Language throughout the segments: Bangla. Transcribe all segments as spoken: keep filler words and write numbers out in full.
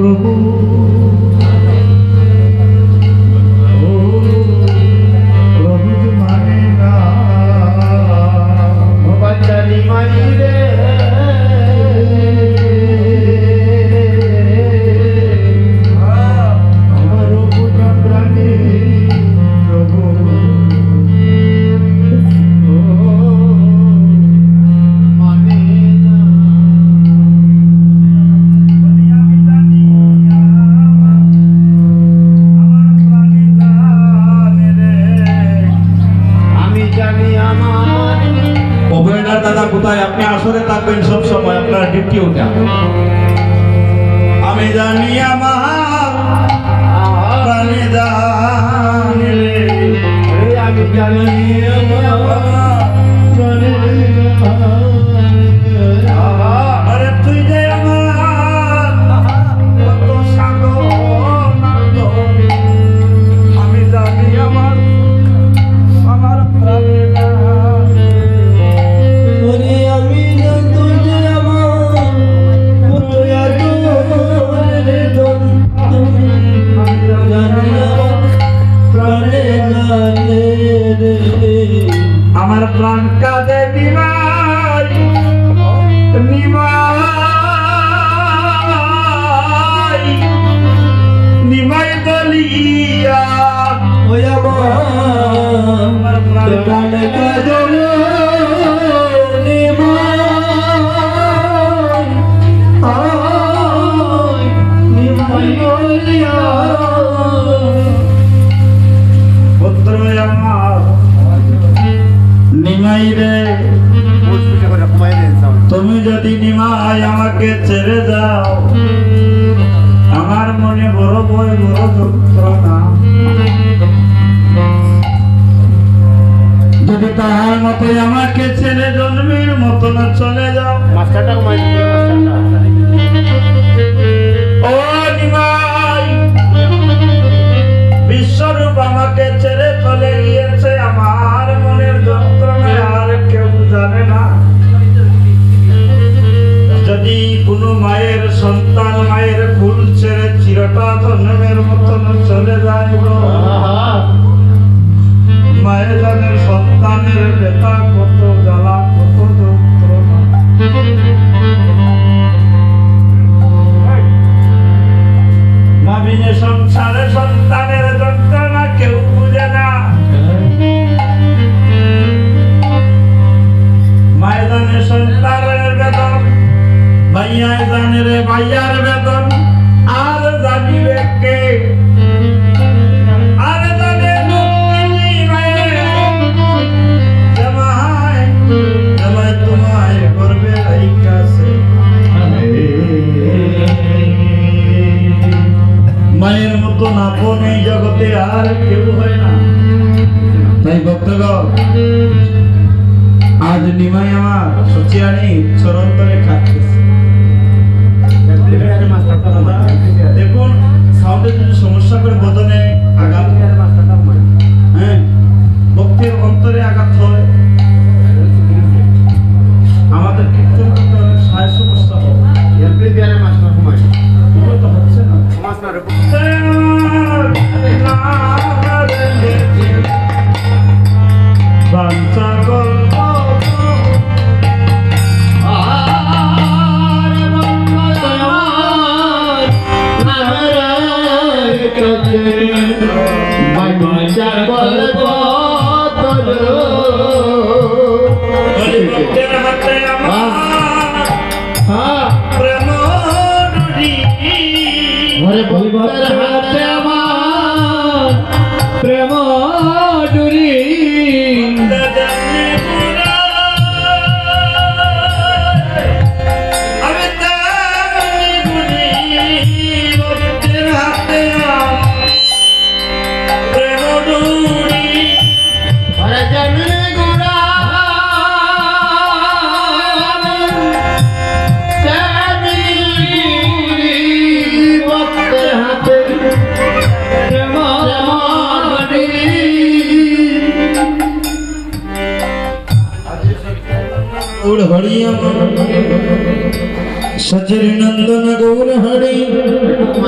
सचर नंदन गौर हरि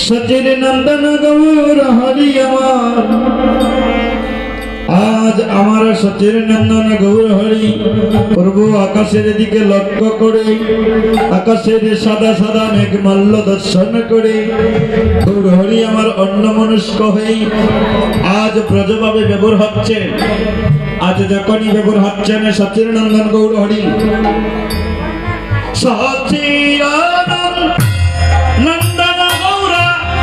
सचिर नंदन गौर हरि আমার আজ আমার সচির নন্দন গৌর হরি প্রভু আকাশের দিকে লক্ষ্য করে আকাশের সাদা সাদা মেঘমাল্য দর্শন করে গৌর হরি আমার অন্যমনস্ক হয়ে আজ ব্রজভাবে ব্যবহার হচ্ছে। আজ যখনই ব্যবহার হচ্ছেন সচির নন্দন গৌর হরি সচির নন্দন গৌর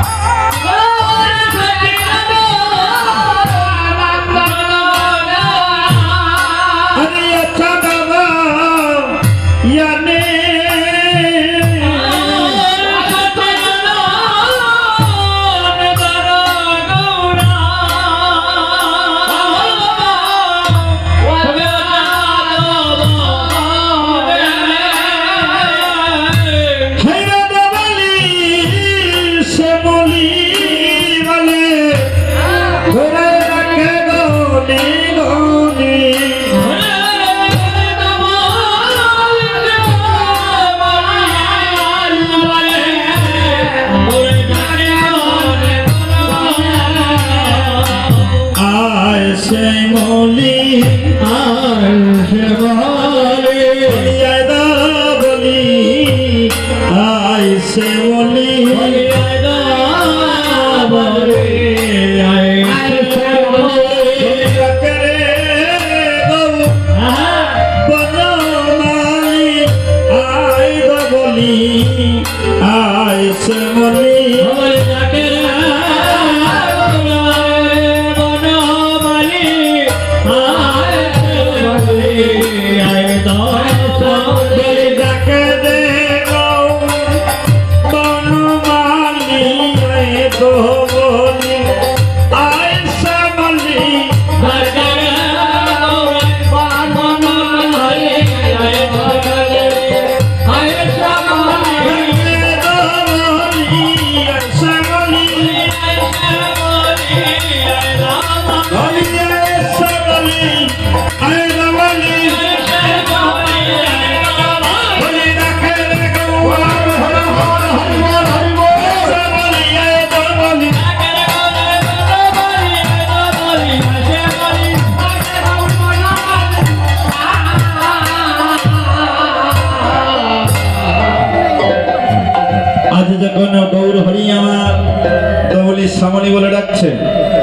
গৌর হরি আমার দৌলি সামনে বলে ডাকছে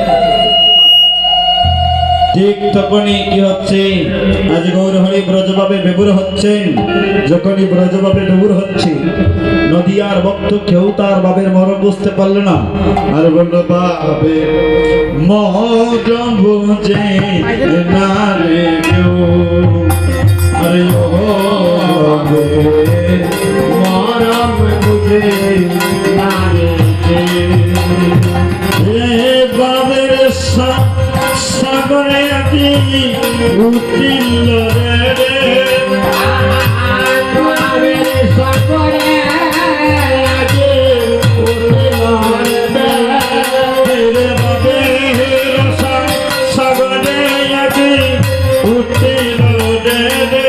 ঠিক তখনই কি হচ্ছে আজ গৌর হরি ব্রজভাবে বেবুর হচ্ছেন। যখনই ব্রজভাবে বেবুর হচ্ছে নদিয়ার ভক্ত কেউ তার বাবের মরম বুঝতে পারল না আর বলল বাবে মরম বুঝে না রে কেউ আরে ও বাবে মরম বুঝে না রে বাবের সাগরে আতি উঠিল রে বাবের সাগরে আতি উঠিল রে বাবের সাগরে আতি উঠিল রে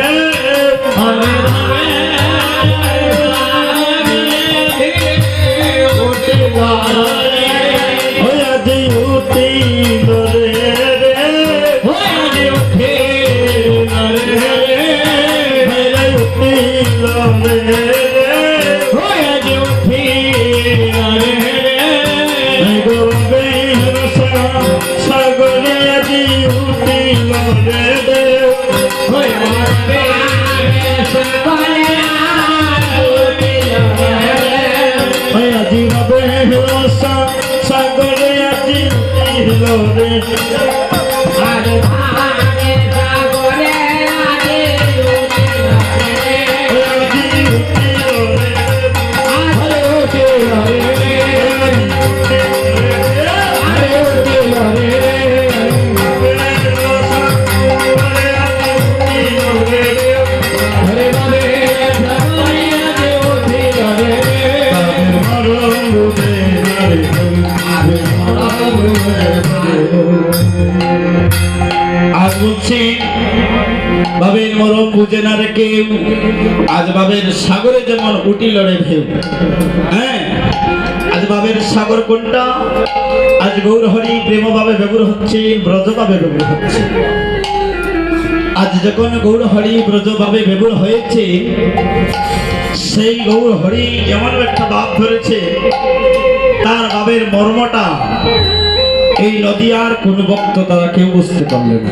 বাবের মরম বুঝে না রে কেউ আজ বাবের সাগরে যেমন উঠিল রে ঢেউ। হ্যাঁ আজ বাবের সাগর কোনটা? আজ গৌর হরি প্রেম ভাবে বেগুর হচ্ছে, ব্রজ ভাবে বেগুর হচ্ছে। আজ যখন গৌর হরি ব্রজ ভাবে বেগুর হয়েছে, সেই গৌর হরি এমন একটা ভাব ধরেছে, তার ভাবের মর্মটা এই নদিয়ার কোন ভক্ত তারা কেউ বুঝতে পারল না,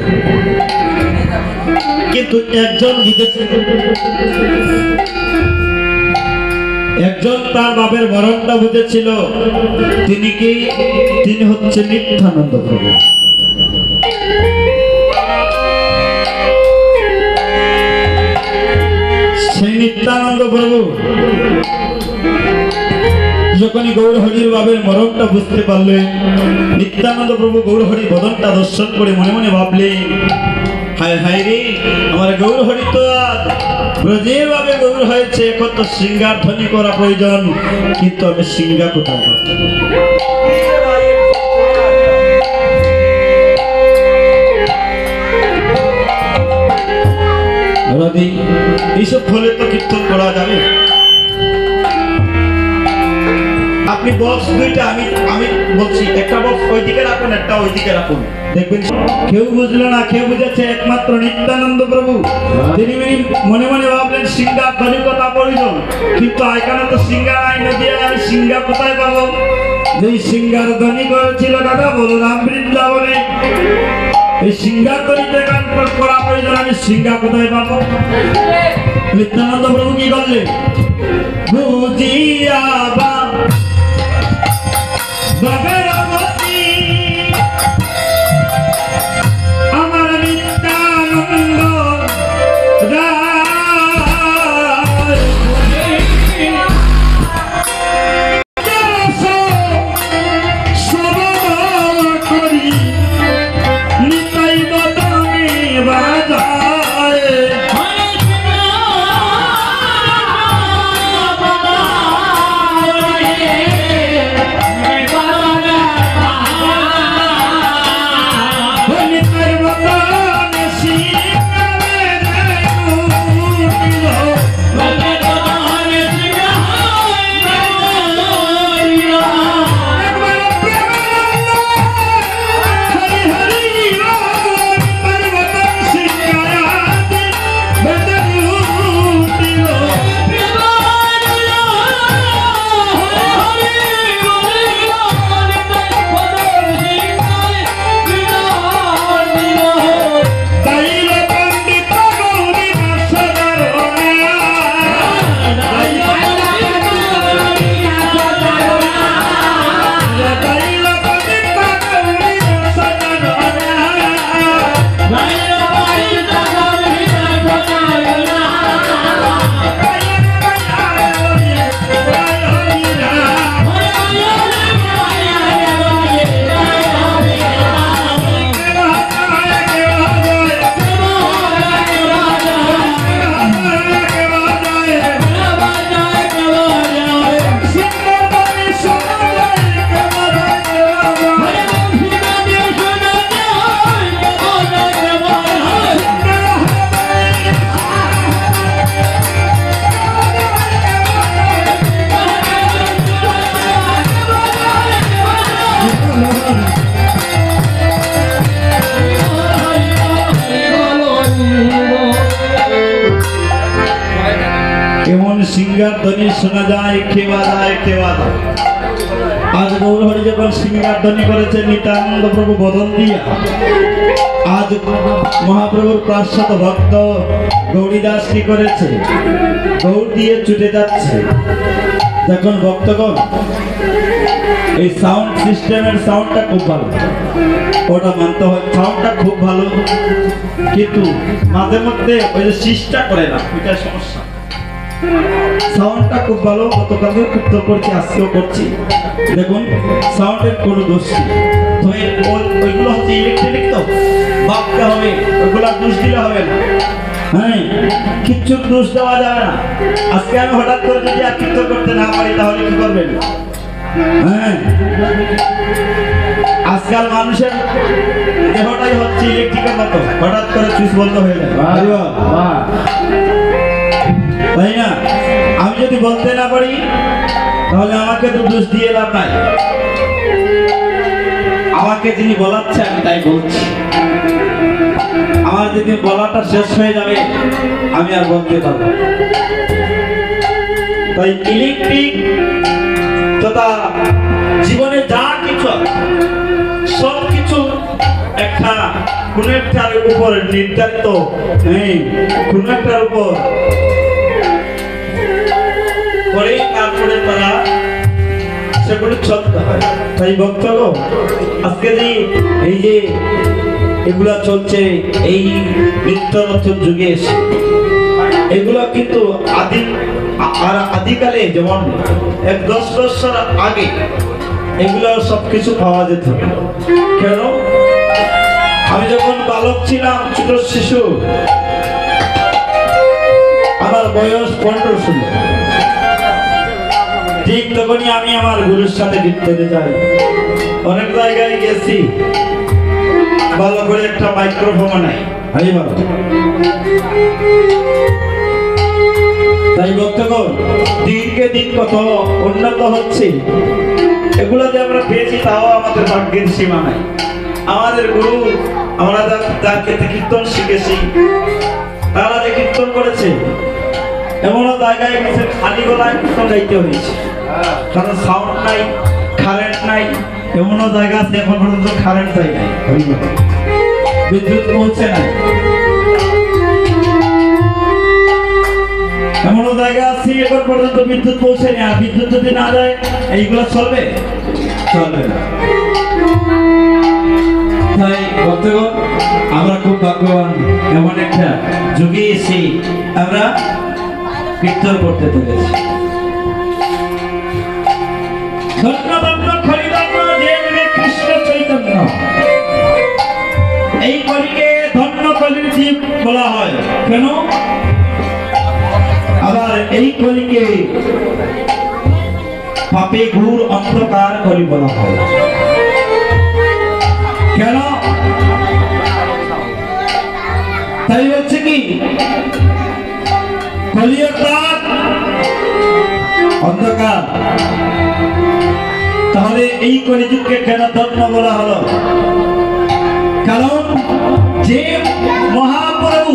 কিন্তু একজন বুঝেছে। একজন তার বাবের মরণটা বুঝেছিল। তিনি কি? তিনি হচ্ছে নিত্যানন্দ প্রভু। সেই নিত্যানন্দ প্রভু যখনই গৌর হরির বাবের মরণটা বুঝতে পারলেন, নিত্যানন্দ প্রভু গৌর হরি বদনটা দর্শন করে মনে মনে ভাবলেন, হায় হায় রে, আমার গৌর হরি তো আজ ব্রজের ভাবে গৌর হয়েছে, এখন তো শৃঙ্গার ধ্বনি করা প্রয়োজন, কিন্তু আমি শৃঙ্গা কোথায়? এইসব ফলে তো কীর্তন করা যাবে। আপনি বক্স দুইটা, আমি আমি বলছি একটা বক্স ওইদিকে রাখুন, একটা ওইদিকে রাখুন, দেখবেন কেউ বুঝলো না, কেউ বুঝেছে একমাত্র নিত্যানন্দ প্রভু। তিনি মনে মনে ভাবলেন সিঙ্গার ধ্বনি কথা প্রয়োজন, কিন্তু এখানে তো সিঙ্গার আইন দিয়ে আমি সিঙ্গা কোথায় পাবো? যেই সিঙ্গার ধ্বনি করেছিল দাদা বলরাম বৃন্দাবনে, এই সিঙ্গার ধ্বনিতে গান করা প্রয়োজন, আমি সিঙ্গা কোথায় পাবো? নিত্যানন্দ প্রভু কি করলেন? বুঝিয়া বা আমার নিত্যানন্দ করি নিতাই বদনে বাজায়, সিঙ্গার ধ্বনি শোনা যায়, কেবা যায় কেবা যায়। আজ গৌর হরি যখন সিঙ্গার ধ্বনি করেছে নিত্যানন্দ প্রভু বদন দিয়া, আজ মহাপ্রভুর প্রাশ্চাত ভক্ত গৌরীদাস কি করেছে? গৌর দিয়ে ছুটে যাচ্ছে। যখন ভক্তগণ এই সাউন্ড সিস্টেমের সাউন্ডটা খুব ভালো, ওটা মানতে হয়, সাউন্ডটা খুব ভালো, কিন্তু মাঝে মধ্যে ওই যে সিস্টা করে না, ওইটা সমস্যা। সাউন্ডটা খুব ভালো, গতকালও কীর্তন করছি, আজকেও করছি, দেখুন সাউন্ডের কোনো দোষ নেই। তো ওইগুলো হচ্ছে ইলেকট্রিক, তো ভাবতে হবে, ওইগুলো দোষ দিলে হবে না। হ্যাঁ, কিচ্ছুর দোষ দেওয়া যাবে না। আজকে আমি হঠাৎ করে যদি আর কীর্তন করতে না পারি তাহলে কি করবেন? হ্যাঁ, আজকাল মানুষের দেহটাই হচ্ছে ইলেকট্রিকের মতো, হঠাৎ করে সুইচ বন্ধ হয়ে যায়, তাই না? আমি যদি বলতে না পারি তাহলে আমাকে তো দোষ দিয়ে লাভ নাই। আমাকে যিনি বলাচ্ছে আমি তাই বলছি। আমার যদি বলাটা শেষ হয়ে যাবে আমি আর বলতে পারবো। তাই ইলেকট্রিক তথা জীবনে যা কিছু সব কিছু একটা কোন একটার উপর নির্ধারিত, কোন একটার উপর করে তারপরে তারা সেগুলো চলতে হয়। তাই ভক্তগণ, আজকে যে এই যে এগুলা চলছে এই নিত্য নতুন যুগে এসে, এগুলা কিন্তু আদি আর আদিকালে যেমন এক দশ বছর আগে এগুলো সবকিছু পাওয়া যেত। কেন? আমি যখন বালক ছিলাম, ছোট শিশু, আমার বয়স পনেরো ষোলো, ঠিক তখনই আমি আমার গুরুর সাথে কীর্তনে যাই। অনেক জায়গায় গেছি, ভালো করে একটা মাইক্রোফোন নাই। তাই ভক্তগণ, দিনকে দিন কত উন্নত হচ্ছে। এগুলো যে আমরা পেয়েছি তাও আমাদের ভাগ্যের সীমা নাই। আমাদের গুরু, আমরা যার কীর্তন শিখেছি, তারা যে কীর্তন করেছে, এমনও জায়গায় গেছে খালি গলায় কীর্তন গাইতে হয়েছে, কারণ সাউন্ড নাই, কারেন্ট নাই। এমনও জায়গা আছে এখন পর্যন্ত কারেন্ট নাই, বিদ্যুৎ পৌঁছে নাই। এমনও জায়গা আছে এখন পর্যন্ত বিদ্যুৎ পৌঁছেনি। আর বিদ্যুৎ যদি না যায় এইগুলো চলবে চলবে না। তাই বন্ধুগণ, আমরা খুব ভাগ্যবান, এমন একটা যুগে এসে আমরা কীর্তন করতে পেরেছি। কৃষ্ণ চৈতন্য, এই কলিকে ধন্য কলির জীব বলা হয়। কেন? আবার এই কলিকে পাপে ঘোর অন্ধকার কলি বলা হয়। কেন? তাই হচ্ছে কি কলির রাত অন্ধকার। তাহলে এই কলিযুগকে কেন ধন্য বলা হলো? কারণ যে মহাপ্রভু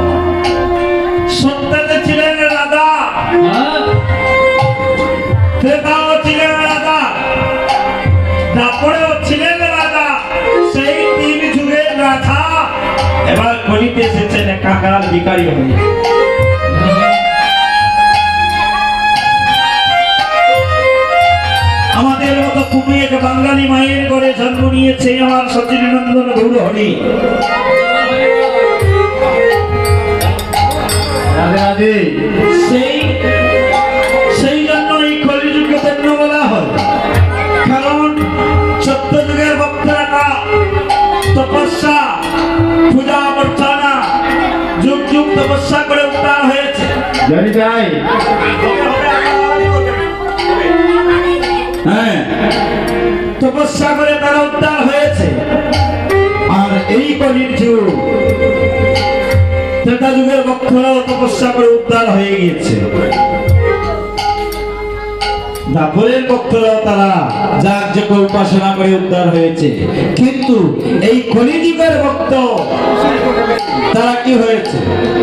সত্যতে ছিলেন রাজা, ত্রেতাও ছিলেন রাজা, তারপরেও ছিলেন রাজা, সেই তিন যুগের রাজা এবার কলিতে এসেছেন একাকার ভিখারি হয়ে। আমাদের মতো খুবই এক বাঙালি মায়ের ঘরে জন্ম নিয়েছে আমার সচিনন্দন গৌরহরি। সেই সেই জন্য এই কলিযুগকে ধন্য বলা হয়। কারণ সত্য যুগের ভক্তরা তপস্যা, পূজা অর্চনা যুগ যুগ তপস্যা করে উদ্ধার হয়েছে। হ্যাঁ, তপস্যা করে তারা উদ্ধার হয়েছে। আর এই কলির যুগ, ত্রেতা যুগের ভক্তরাও তপস্যা করে উদ্ধার হয়ে গিয়েছে। দাপরের ভক্তরাও তারা যাগ উপাসনা করে উদ্ধার হয়েছে। কিন্তু এই কলিযুগের ভক্ত তারা কি হয়েছে?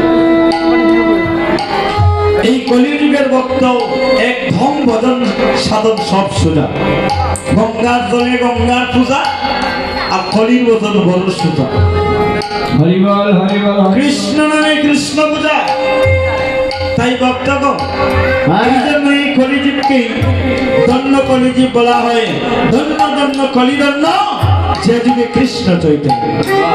এই কলিযুগের ভক্ত এক ধম ভজন সাধন সব সোজা। গঙ্গার জলে গঙ্গার পূজা, আর কলির ভজন বড় সোজা। হরিবল হরিবল, কৃষ্ণ নামে কৃষ্ণ পূজা। তাই ভক্তগণ, এই জন্য এই কলিযুগকে ধন্য কলিযুগ বলা হয়। ধন্য ধন্য কলি ধন্য, যে যুগে কৃষ্ণ চৈতন্য।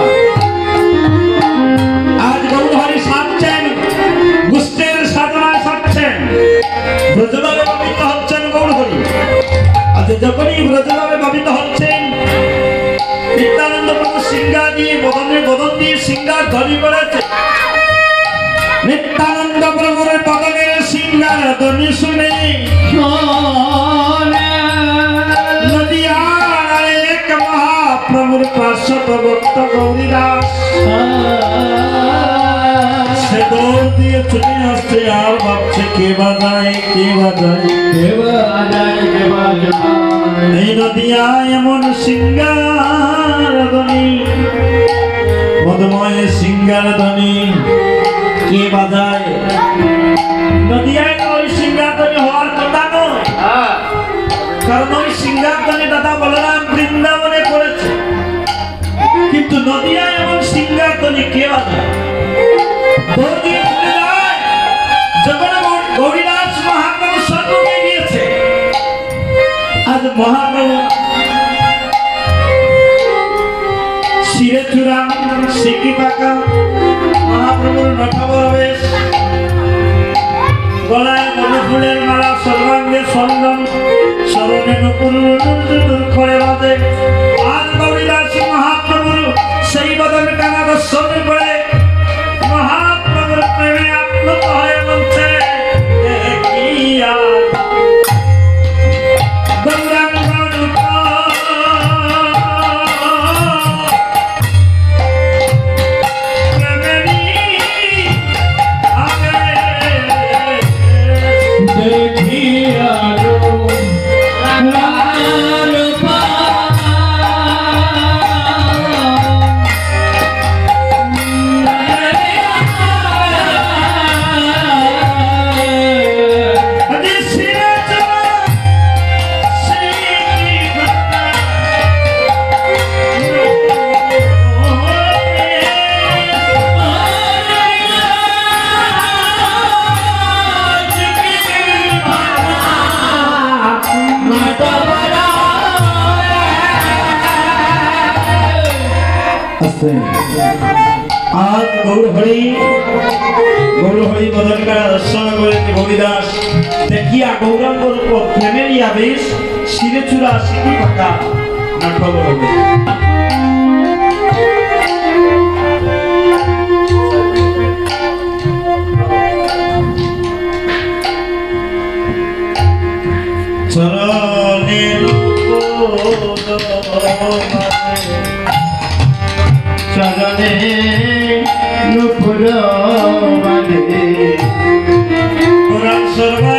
আজ গৌরহরি সাজছেন, গুষ্টের সাধনায় সাজছেন, ব্রজভাবে ভাবিত হচ্ছেন গৌরহরি। আজ যখনই ব্রজভাবে ভাবিত হচ্ছেন, নিত্যানন্দ প্রভু সিংহার দিয়ে বদনের বদন দিয়ে সিংহার ধ্বনি করেছে। নিত্যানন্দ প্রভুর বদনের সিংহার ধ্বনি শুনে নদিয়ার এক মহাপ্রভুর পার্শ্বত ভক্ত গৌরীদাস সে দৌড় দিয়ে ছুটে আসছে আর ভাবছে কে বাজায় কে বাজায় কে বাজায় কে বাজায় এই নদিয়ায় এমন সিঙ্গার ধ্বনি মধুময় সিঙ্গার ধ্বনি কে বাজায় নদিয়ায় ওই সিঙ্গার ধ্বনি হওয়ার কথা নয় কারণ ওই সিঙ্গার ধ্বনি দাদা বলরাম বৃন্দাবনে করেছে কিন্তু নদিয়ায় এমন সিঙ্গার ধ্বনি কে বাজায় যখন গৌরীদাস মহাপ্রভু স্বর্গে গিয়েছে আজ মহাপ্রভু শিরে চূড়া সিকি পাকা মহাপ্রভুর নটবর বেশ গলায় মধুফুলের মালা সর্বাঙ্গে চন্দন স্মরণে নকুল করে বাজে আর গৌরীদাস মহাপ্রভুর সেই বদন কানা দর্শন করে মহাপ্রভুর প্রেমে আপ্লুত হয়ে বলছে দেখিয়া आज गौरहरि गौरहरि बदन का दर्शन करे गौरीदास देखिया गौरांग रूप फैमिली आवेश शिरे चूड़ा सिकी पाका नटबर चरणे चरणे नुपुर बांधे पुराण सर्वा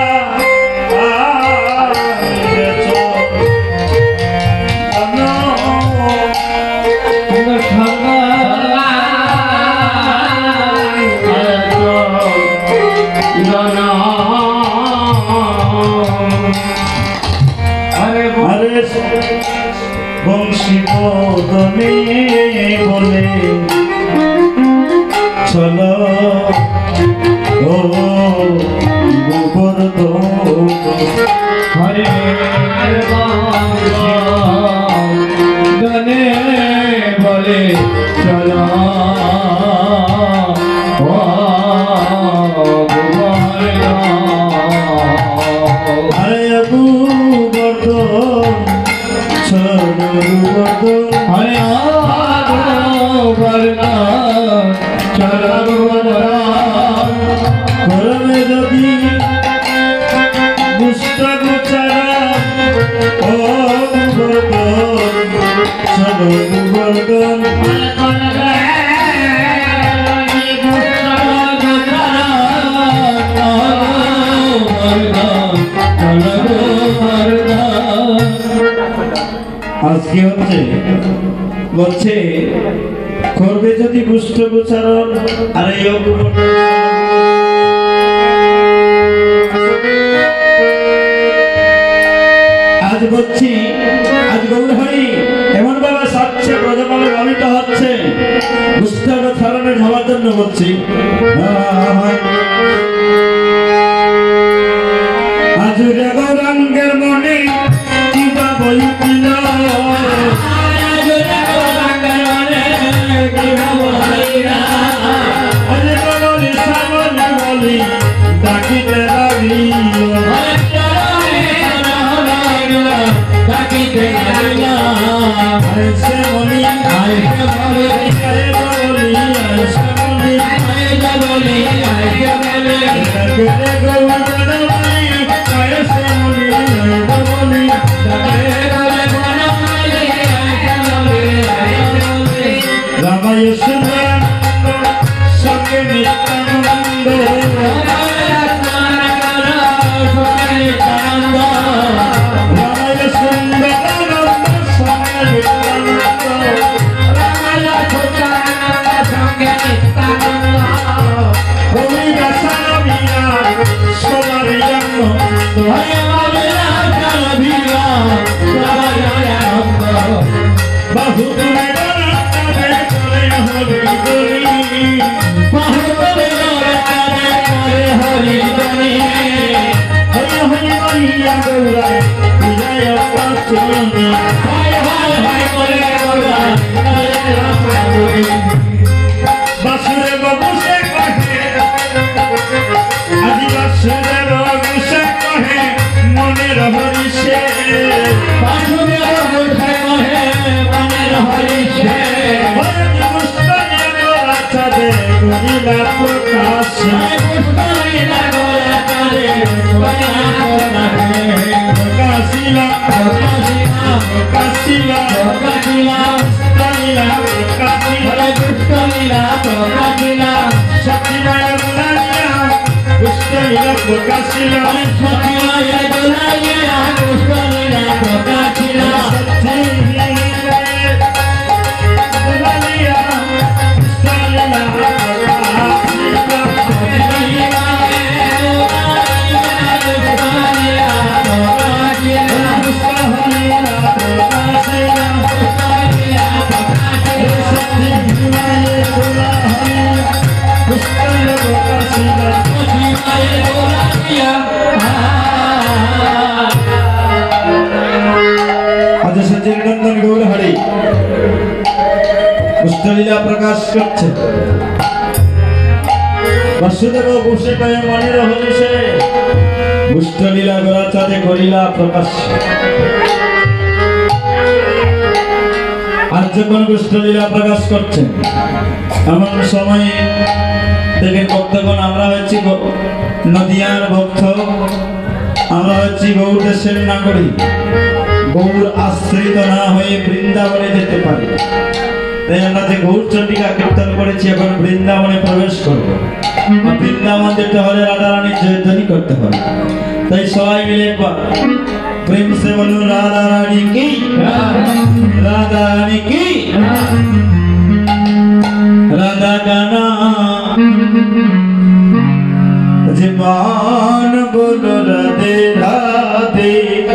বংশী বদনে বলে চলো ও গোবর্ধন হরে বদনে বলে চলো ও গোবর্ধন হরে গোবর্ধন हरे आगोवर्धन चरगोवर्धन करमे यदि दुष्ट गोचरा ओ गोवर्धन चलो गोवर्धन আজকে হচ্ছে বলছে করবে যদি দুষ্ট গোচরণ আর এই আজ বলছি আজ গৌরহরি এমন ভাবে সাচ্ছে ব্রজপালে লালিত হচ্ছে দুষ্ট গোচরণে হওয়ার জন্য বলছি আজ গৌরাঙ্গের মনে কিবা বইছিল ডাকিতে বাহু তুলে গড়াতে করে হরি গরি বাহু তুলে গড়াতে করে হরি গরি হরি হরি হরিয়া গৌরা বিজয় পাচনি হায় হায় হায় করে গৌরা বাসুরে বসে কহে আজি বাসুরে বসে কহে মনের হরি সে বাসুরে বসে কহে মনের হরি সে হরি মুস্তানি গোরা চাঁদে গরিলা প্রকাশ মুস্তানি গোরা চাঁদে গরিলা প্রকাশ প্রকাশিলা প্রকাশিলা প্রকাশিলা প্রকাশিলা প্রকাশিলা প্রকাশিলা প্রকাশিলা প্রকাশিলা সখিমায়া গুলাইয়া পুষ্করিলা প্রকাশিলা সখিমায়া গুলাইয়া পুষ্করিলা প্রকাশিলা সখিমায়া গুলাইয়া পুষ্করিলা नंदन गौर हरि पुष्कलीला प्रकाश करছে वसुदेव বসে কয়ে মনের হরি সে পুষ্কলীলা গোরা চাঁদে গরিলা প্রকাশ আর যখন পুষ্কলীলা প্রকাশ করছেন এমন সময় দেখেন ভক্তগণ আমরা হচ্ছি নদিয়ার ভক্ত আমরা হচ্ছি গৌর দেশের নাগরিক গৌর আশ্রিত না হয়ে বৃন্দাবনে যেতে পারি তাই আমরা যে গৌর চন্ডিকা কীর্তন করেছি এখন বৃন্দাবনে প্রবেশ করব বৃন্দাবন যেতে হলে রাধারানীর জয়ধ্বনি করতে হবে তাই সবাই মিলে একবার প্রেম সে বলুন রাধা রানী কি রাধা রানী কি রাধা গানা জীবন বলো রাধে রাধে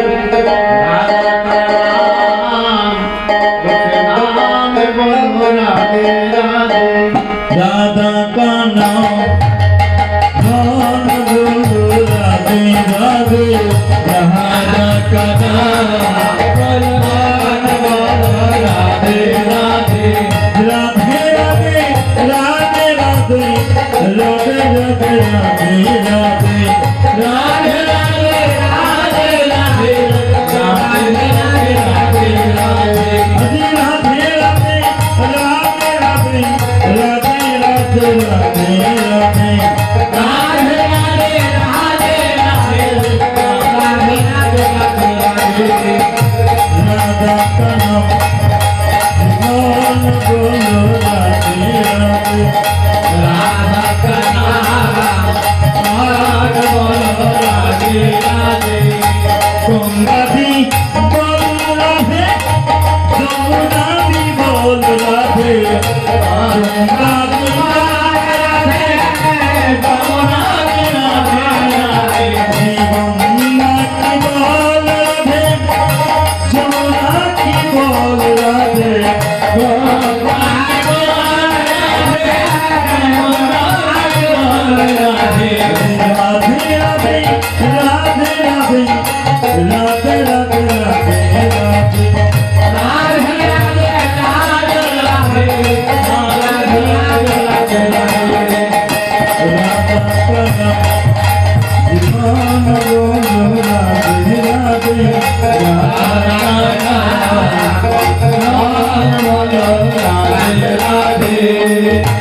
राधा का नाम मान बोलो राधे राधे राधा का नाम मान बोलो राधे राधे राधे राधे राधे राधे राधे राधे राधे राधे राधे राधे राधे राधे राधे राधे Yeah.